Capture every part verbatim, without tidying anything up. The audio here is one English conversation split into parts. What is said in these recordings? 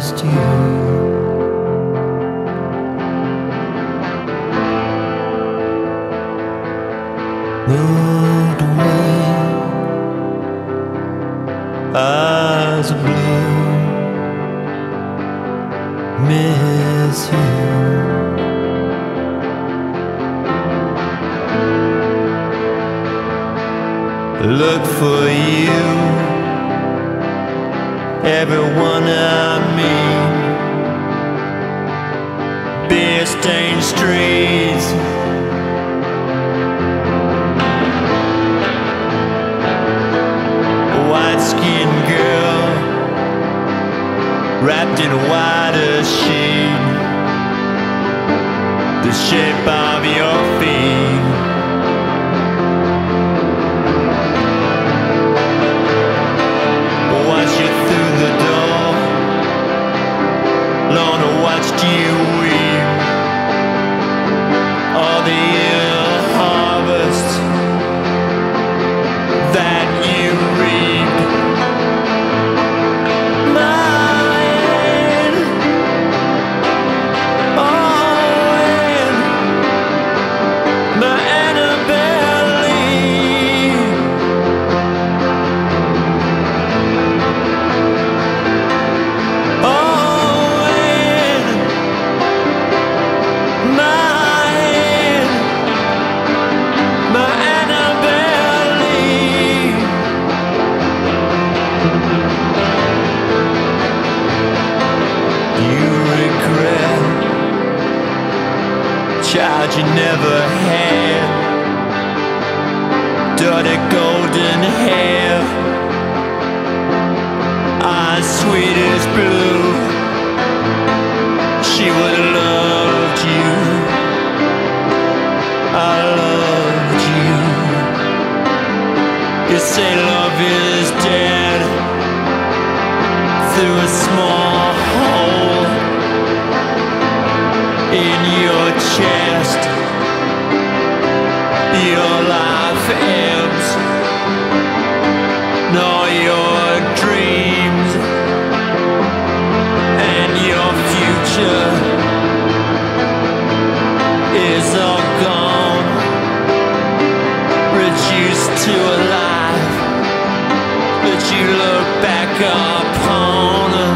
missed you. Moved away, eyes are blue, miss you. Look for you, everyone I meet, beer-stained streets, white-skinned girl wrapped in a whiter sheet, the shape of your feet. Watched you through the door, Lorna watched you weep. All the ill harvest that you reaped. Mine, oh, and my Annabelle Lee. Oh, and mine, my Annabelle Lee. You regret child you never had, dirty golden hair, eyes sweet as blue. She would have loved you, I loved you. You say love is dead through a small hole in your chest. Your life ebbs, nor your dreams, and your future is all gone, reduced to a life that you look back upon.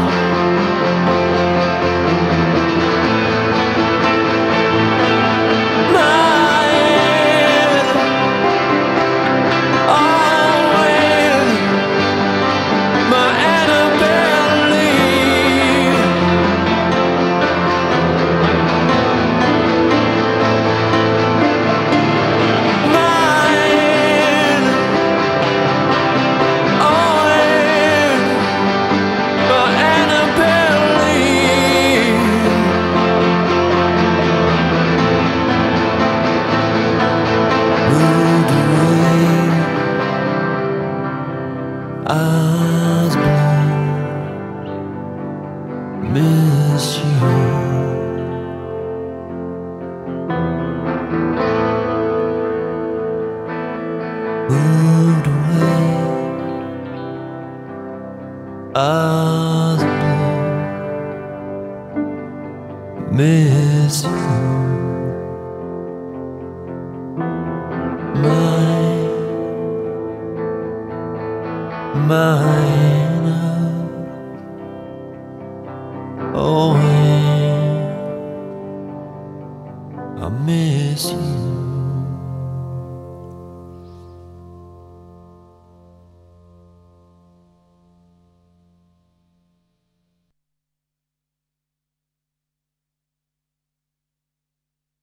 Eyes blue, miss you. Moved away, eyes blue, miss you. Mine, mine.